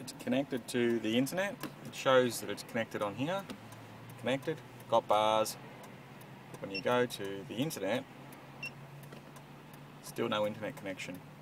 it's connected to the internet. It shows that it's connected on here. Connected, got bars. When you go to the internet, still no internet connection.